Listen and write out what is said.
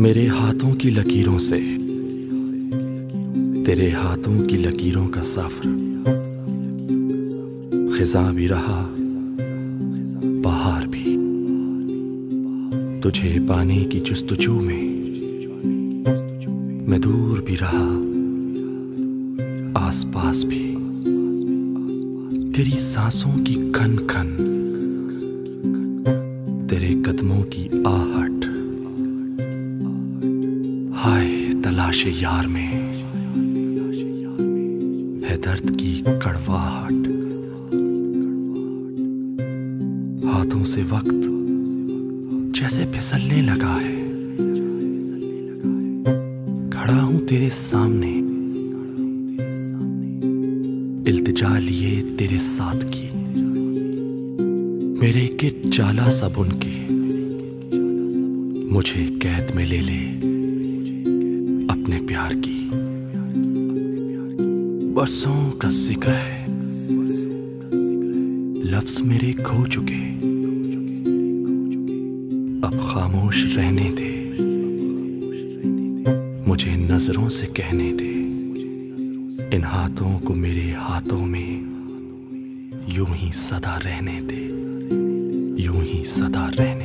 मेरे हाथों की लकीरों से तेरे हाथों की लकीरों का सफर, खिज़ां भी रहा बहार भी। तुझे पाने की जुस्तजू में मैं दूर भी रहा आसपास भी। तेरी सांसों की खन खन, तेरे कदमों की आहट, हाय तलाशे यार में है दर्द की कड़वाहट। हाथों से वक्त जैसे फिसलने लगा है, खड़ा हूं तेरे सामने इल्तिजा लिए तेरे साथ की। मेरे के जाला सा बुन के मुझे कैद में ले ले अपने प्यार की। बरसों का जिक्र है, लफ्ज मेरे खो चुके, अब खामोश रहने दे, मुझे नजरों से कहने दे। इन हाथों को मेरे हाथों में यूं ही सदा रहने दे, यूं ही सदा रहने